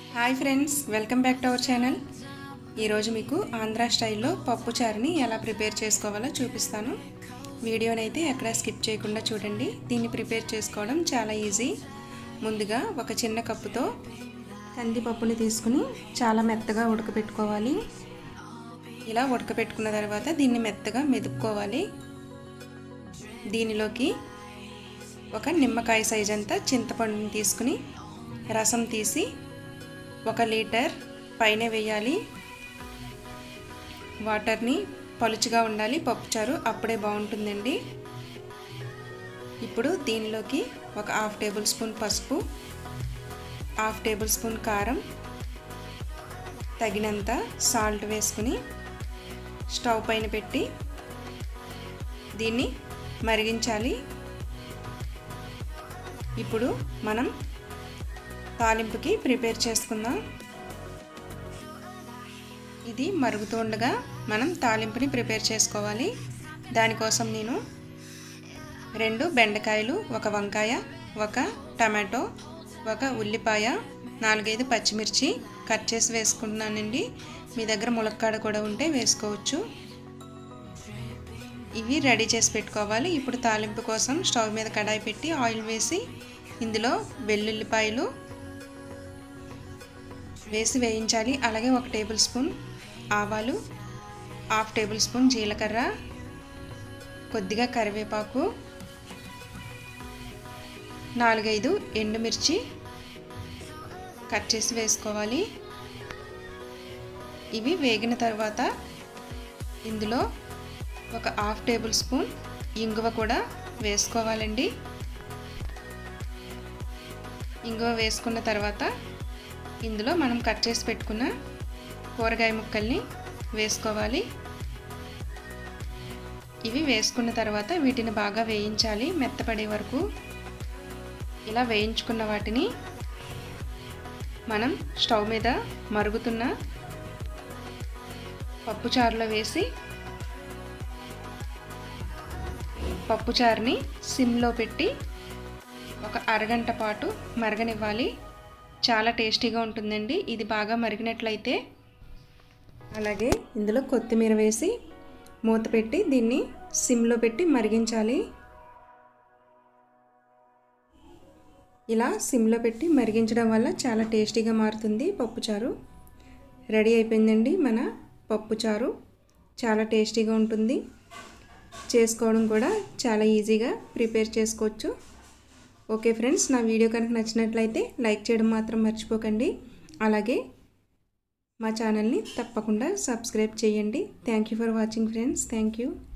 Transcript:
Hi friends, welcome back to our channel. ఈరోజు మీకు ఆంధ్ర స్టైల్లో పప్పు చారుని ఎలా ప్రిపేర్ చేసుకోవాలో చూపిస్తాను. వీడియోని అయితే ఎక్కడా స్కిప్ చేయకుండా చూడండి. దీన్ని ప్రిపేర్ చేసుకోవడం చాలా ఈజీ. ముందుగా ఒక చిన్న కప్పుతో కందిపప్పుని తీసుకుని చాలా మెత్తగా ఉడకపెట్టుకోవాలి. ఇలా ఉడకపెట్టుకున్న తర్వాత దీన్ని మెత్తగా మెదుపుకోవాలి. దీనిలోకి ఒక నిమ్మకాయ సైజ్ అంతా చింతపండుని తీసుకుని రసం తీసి 1 లీటర్ పైన వేయాలి. వాటర్ని పలుచగా ఉండాలి పప్పుచారు, అప్పుడే బాగుంటుందండి. ఇప్పుడు దీనిలోకి ఒక 1/2 టేబుల్ స్పూన్ పసుపు, 1/2 టేబుల్ స్పూన్ కారం, తగినంత సాల్ట్ వేసుకుని స్టవ్ పైన పెట్టి దీన్ని మరిగించాలి. ఇప్పుడు మనం తాలింపుకి ప్రిపేర్ చేసుకుందాం. ఇది మరుగుతుండగా మనం తాలింపుని ప్రిపేర్ చేసుకోవాలి. దానికోసం నేను 2 బెండకాయలు, 1 వంకాయ, 1 టమాటో, 1 ఉల్లిపాయ, 4-5 పచ్చిమిర్చి కట్ చేసి వేసుకుంటున్నానండి. మీ దగ్గర ములక్కాడ కూడా ఉంటే వేసుకోవచ్చు. ఇవి రెడీ చేసి పెట్టుకోవాలి. ఇప్పుడు తాలింపు కోసం స్టవ్ మీద కడాయి పెట్టి ఆయిల్ వేసి ఇందులో వెల్లుల్లిపాయలు వేసి వేయించాలి. అలాగే 1 టేబుల్ స్పూన్ ఆవాలు, 1/2 టేబుల్ స్పూన్ జీలకర్ర, కొద్దిగా కరివేపాకు, 4-5 ఎండుమిర్చి కట్ చేసి వేసుకోవాలి. ఇవి వేగిన తర్వాత ఇందులో ఒక 1/2 టేబుల్ స్పూన్ ఇంగువ కూడా వేసుకోవాలండి. ఇంగువ వేసుకున్న తర్వాత ఇందులో మనం కట్ చేసి పెట్టుకున్న కూరగాయ ముక్కల్ని వేసుకోవాలి. ఇవి వేసుకున్న తర్వాత వీటిని బాగా వేయించాలి మెత్తపడే వరకు. ఇలా వేయించుకున్న వాటిని మనం స్టవ్ మీద మరుగుతున్న పప్పుచారులో వేసి పప్పుచారుని సిమ్లో పెట్టి ఒక అరగంట పాటు మరగనివ్వాలి. చాలా టేస్టీగా ఉంటుందండి ఇది బాగా మరిగినట్లయితే. అలాగే ఇందులో కొత్తిమీర వేసి మూత పెట్టి దీన్ని సిమ్లో పెట్టి మరిగించాలి. ఇలా సిమ్లో పెట్టి మరిగించడం వల్ల చాలా టేస్టీగా మారుతుంది పప్పుచారు. రెడీ అయిపోయిందండి మన పప్పుచారు. చాలా టేస్టీగా ఉంటుంది. చేసుకోవడం కూడా చాలా ఈజీగా ప్రిపేర్ చేసుకోవచ్చు. ఓకే ఫ్రెండ్స్, నా వీడియో కనుక నచ్చినట్లయితే లైక్ చేయడం మాత్రం మర్చిపోకండి. అలాగే మా ఛానల్ని తప్పకుండా సబ్స్క్రైబ్ చేయండి. Thank you for watching friends. Thank you.